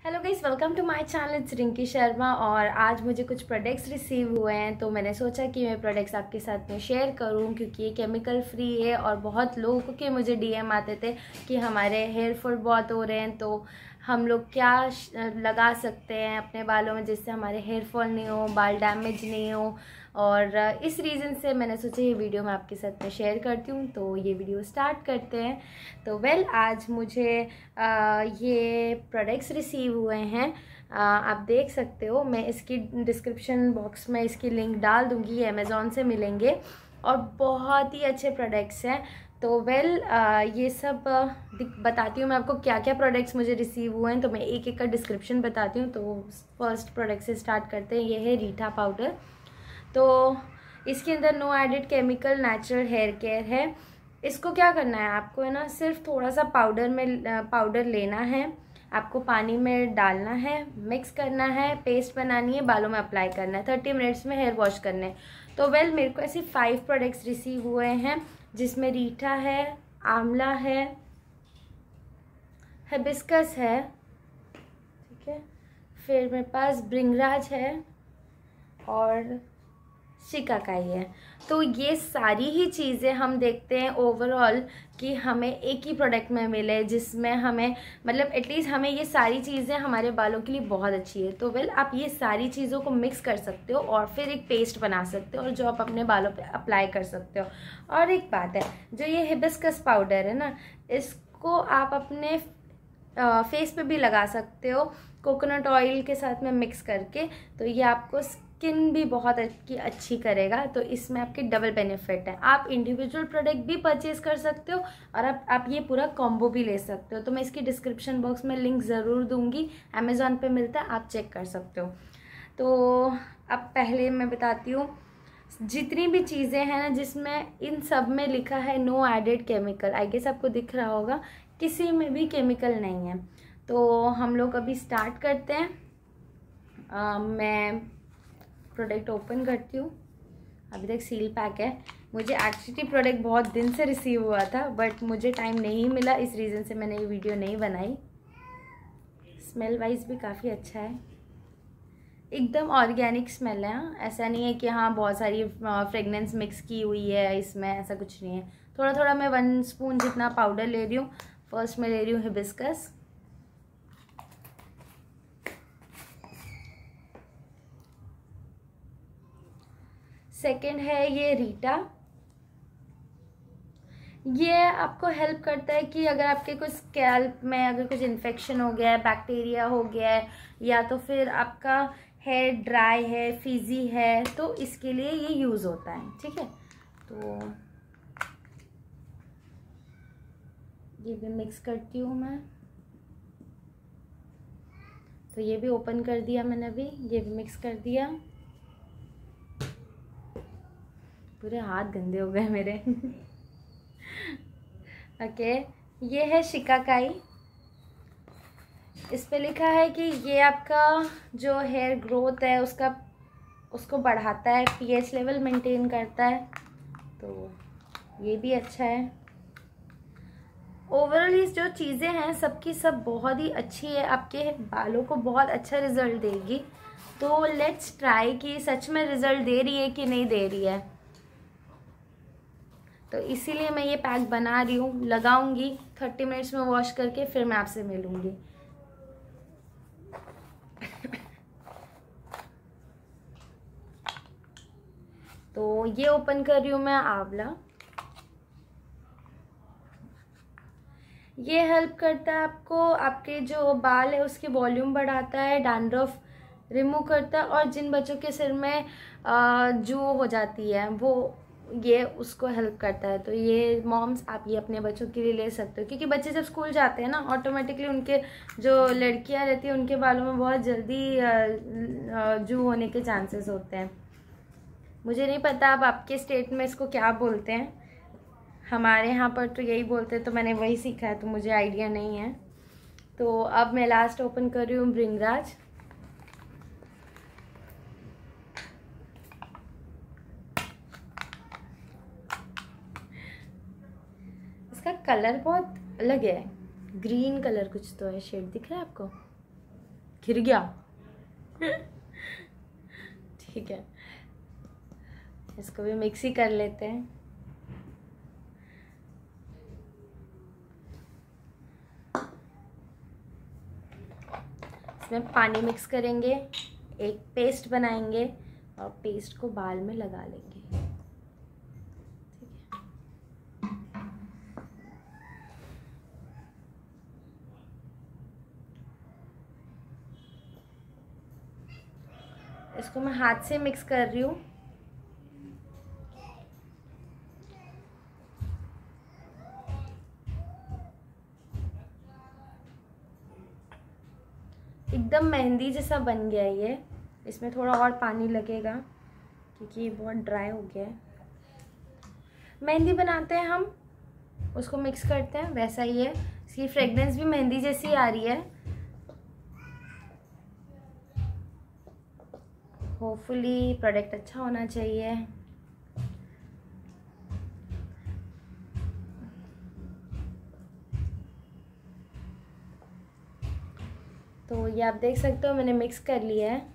Hello guys, welcome to my channel. It's Rinki Sharma. और आज मुझे कुछ प्रोडक्ट्स रिसीव हुए हैं, तो मैंने सोचा कि मैं प्रोडक्ट्स आपके साथ में शेयर करूं, क्योंकि ये केमिकल फ्री है। और बहुत लोगों के मुझे डीएम आते थे कि हमारे हेयर फॉल बहुत हो रहे हैं, तो हम लोग क्या लगा सकते हैं अपने बालों में जिससे हमारे हेयर फॉल नहीं हो, बाल डैमेज नहीं हो। और इस रीज़न से मैंने सोचा ये वीडियो मैं आपके साथ में शेयर करती हूँ। तो ये वीडियो स्टार्ट करते हैं। तो आज मुझे ये प्रोडक्ट्स रिसीव हुए हैं। आप देख सकते हो, मैं इसकी डिस्क्रिप्शन बॉक्स में इसकी लिंक डाल दूँगी। ये अमेज़ॉन से मिलेंगे और बहुत ही अच्छे प्रोडक्ट्स हैं। तो ये सब बताती हूँ मैं आपको क्या क्या प्रोडक्ट्स मुझे रिसीव हुए हैं। तो मैं एक एक का डिस्क्रिप्शन बताती हूँ। तो फर्स्ट प्रोडक्ट से स्टार्ट करते हैं। ये है रीठा पाउडर। तो इसके अंदर no added chemical natural hair care है। इसको क्या करना है आपको, है ना, सिर्फ थोड़ा सा पाउडर लेना है, आपको पानी में डालना है, मिक्स करना है, पेस्ट बनानी है, बालों में अप्लाई करना है, 30 मिनट्स में हेयर वॉश करने। तो मेरे को ऐसे 5 प्रोडक्ट्स रिसीव हुए हैं, जिसमें रीठा है, आंवला है, हिबिस्कस है, ठीक है, फिर मेरे पास भृंगराज है और शिकाकाई है। तो ये सारी ही चीज़ें हम देखते हैं ओवरऑल कि हमें एक ही प्रोडक्ट में मिले, जिसमें हमें मतलब एटलीस्ट हमें ये सारी चीज़ें हमारे बालों के लिए बहुत अच्छी है। तो आप ये सारी चीज़ों को मिक्स कर सकते हो और फिर एक पेस्ट बना सकते हो, और जो आप अपने बालों पे अप्लाई कर सकते हो। और एक बात है, जो ये हिबिस्कस पाउडर है ना, इसको आप अपने फेस पे भी लगा सकते हो कोकोनट ऑयल के साथ में मिक्स करके। तो ये आपको स्किन भी बहुत अच्छी करेगा। तो इसमें आपके डबल बेनिफिट है। आप इंडिविजुअल प्रोडक्ट भी परचेज कर सकते हो और आप ये पूरा कॉम्बो भी ले सकते हो। तो मैं इसकी डिस्क्रिप्शन बॉक्स में लिंक ज़रूर दूंगी। अमेज़ॉन पे मिलता है, आप चेक कर सकते हो। तो अब पहले मैं बताती हूँ जितनी भी चीज़ें हैं ना, जिसमें इन सब में लिखा है no added chemical. I guess आपको दिख रहा होगा, किसी में भी केमिकल नहीं है। तो हम लोग अभी स्टार्ट करते हैं। मैं प्रोडक्ट ओपन करती हूँ। अभी तक सील पैक है। मुझे एक्चुअली प्रोडक्ट बहुत दिन से रिसीव हुआ था, बट मुझे टाइम नहीं मिला, इस रीज़न से मैंने ये वीडियो नहीं बनाई। स्मेल वाइज भी काफ़ी अच्छा है, एकदम ऑर्गेनिक स्मेल है। हाँ, ऐसा नहीं है कि हाँ बहुत सारी फ्रेगनेंस मिक्स की हुई है इसमें, ऐसा कुछ नहीं है। थोड़ा थोड़ा मैं 1 स्पून जितना पाउडर ले रही हूँ। फर्स्ट मैं ले रही हूँ हिबिस्कस, सेकंड है ये रीठा। ये आपको हेल्प करता है कि अगर आपके कुछ स्कैल्प में अगर कुछ इन्फेक्शन हो गया है, बैक्टीरिया हो गया है, या तो फिर आपका हेयर ड्राई है, फिजी है, तो इसके लिए ये यूज़ होता है, ठीक है। तो ये भी मिक्स करती हूँ मैं। तो ये भी ओपन कर दिया मैंने अभी, ये भी मिक्स कर दिया। पूरे हाथ गंदे हो गए मेरे ओके, ये है शिकाकाई। इस पे लिखा है कि ये आपका जो हेयर ग्रोथ है उसको बढ़ाता है, पीएच लेवल मेंटेन करता है। तो ये भी अच्छा है। ओवरऑल ये जो चीज़ें हैं सबकी सब बहुत ही अच्छी है, आपके बालों को बहुत अच्छा रिजल्ट देगी। तो लेट्स ट्राई कि सच में रिजल्ट दे रही है कि नहीं दे रही है। तो इसीलिए मैं ये पैक बना रही हूँ, लगाऊंगी 30 मिनट्स में वॉश करके, फिर मैं आपसे मिलूंगी। तो ये ओपन कर रही हूँ मैं आंवला। ये हेल्प करता है आपको, आपके जो बाल है उसकी वॉल्यूम बढ़ाता है, डैंड्रफ रिमूव करता है, और जिन बच्चों के सिर में जू हो जाती है वो ये उसको हेल्प करता है। तो ये मॉम्स आप ये अपने बच्चों के लिए ले सकते हो, क्योंकि बच्चे जब स्कूल जाते हैं ना, ऑटोमेटिकली उनके जो लड़कियां रहती हैं उनके बालों में बहुत जल्दी जू होने के चांसेस होते हैं। मुझे नहीं पता अब आपके स्टेट में इसको क्या बोलते हैं, हमारे यहाँ पर तो यही बोलते हैं, तो मैंने वही सीखा है, तो मुझे आइडिया नहीं है। तो अब मैं लास्ट ओपन कर रही हूँ भृंगराज। इसका कलर बहुत अलग है, ग्रीन कलर कुछ तो है, शेड दिख रहा है आपको। गिर गया। ठीक है, इसको भी मिक्स ही कर लेते हैं। इसमें पानी मिक्स करेंगे, एक पेस्ट बनाएंगे और पेस्ट को बाल में लगा लेंगे। इसको मैं हाथ से मिक्स कर रही हूँ। एकदम मेहंदी जैसा बन गया है ये। इसमें थोड़ा और पानी लगेगा क्योंकि ये बहुत ड्राई हो गया है। मेहंदी बनाते हैं हम, उसको मिक्स करते हैं, वैसा ही है। इसकी फ्रेगनेंस भी मेहंदी जैसी आ रही है। होपफुली प्रोडक्ट अच्छा होना चाहिए। तो ये आप देख सकते हो मैंने मिक्स कर लिया है।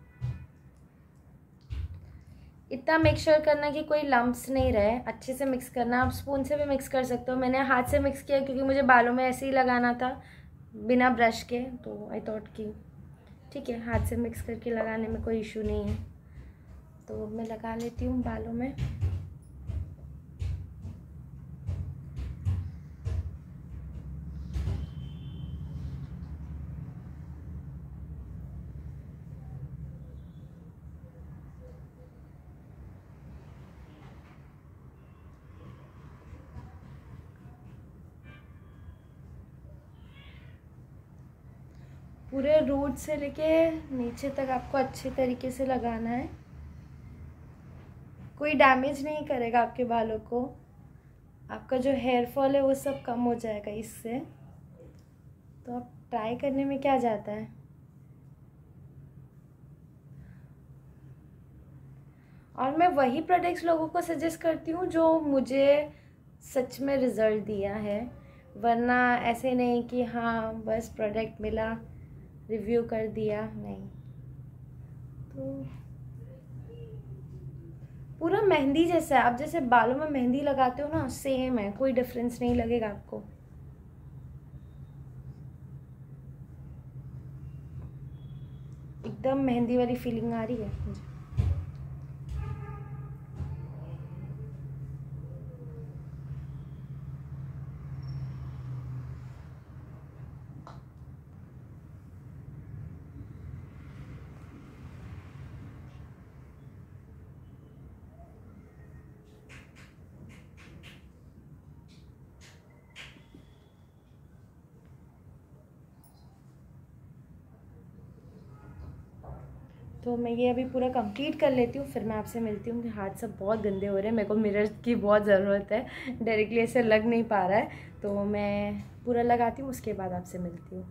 इतना मेक श्योर करना कि कोई लम्प्स नहीं रहे, अच्छे से मिक्स करना। आप स्पून से भी मिक्स कर सकते हो, मैंने हाथ से मिक्स किया क्योंकि मुझे बालों में ऐसे ही लगाना था बिना ब्रश के, तो आई थॉट कि ठीक है हाथ से मिक्स करके लगाने में कोई इशू नहीं है। तो मैं लगा लेती हूँ बालों में। पूरे रूट से लेके नीचे तक आपको अच्छे तरीके से लगाना है। कोई डैमेज नहीं करेगा आपके बालों को। आपका जो हेयर फॉल है वो सब कम हो जाएगा इससे। तो आप ट्राई करने में क्या जाता है। और मैं वही प्रोडक्ट्स लोगों को सजेस्ट करती हूँ जो मुझे सच में रिज़ल्ट दिया है, वरना ऐसे नहीं कि हाँ बस प्रोडक्ट मिला रिव्यू कर दिया, नहीं। तो पूरा मेहंदी जैसा है। आप जैसे बालों में मेहंदी लगाते हो ना, सेम है, कोई डिफरेंस नहीं लगेगा आपको। एकदम मेहंदी वाली फीलिंग आ रही है मुझे। तो मैं ये अभी पूरा कंप्लीट कर लेती हूँ, फिर मैं आपसे मिलती हूँ। हाथ सब बहुत गंदे हो रहे हैं, मेरे को मिरर की बहुत ज़रूरत है, डायरेक्टली ऐसे लग नहीं पा रहा है। तो मैं पूरा लगाती हूँ, उसके बाद आपसे मिलती हूँ।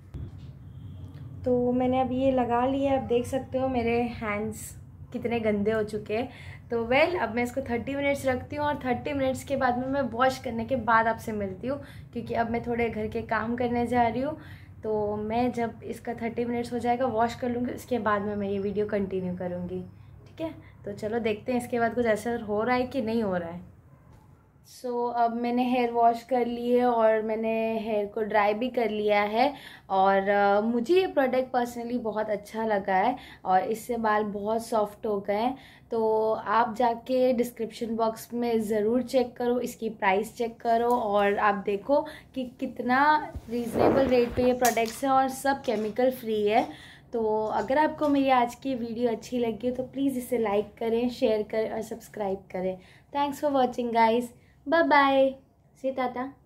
तो मैंने अब ये लगा लिया, आप देख सकते हो मेरे हैंड्स कितने गंदे हो चुके हैं। तो अब मैं इसको 30 मिनट्स रखती हूँ और 30 मिनट्स के बाद में मैं वॉश करने के बाद आपसे मिलती हूँ, क्योंकि अब मैं थोड़े घर के काम करने जा रही हूँ। तो मैं जब इसका 30 मिनट्स हो जाएगा वॉश कर लूँगी, उसके बाद में मैं ये वीडियो कंटिन्यू करूँगी। ठीक है, तो चलो देखते हैं इसके बाद कुछ असर हो रहा है कि नहीं हो रहा है। अब मैंने हेयर वॉश कर ली है और मैंने हेयर को ड्राई भी कर लिया है। और मुझे ये प्रोडक्ट पर्सनली बहुत अच्छा लगा है और इससे बाल बहुत सॉफ्ट हो गए हैं। तो आप जाके डिस्क्रिप्शन बॉक्स में ज़रूर चेक करो, इसकी प्राइस चेक करो और आप देखो कि कितना रीज़नेबल रेट पे ये प्रोडक्ट्स हैं और सब केमिकल फ्री है। तो अगर आपको मेरी आज की वीडियो अच्छी लगी हो तो प्लीज़ इसे लाइक करें, शेयर करें और सब्सक्राइब करें। Thanks for watching guys. Bye bye. See you, Tata.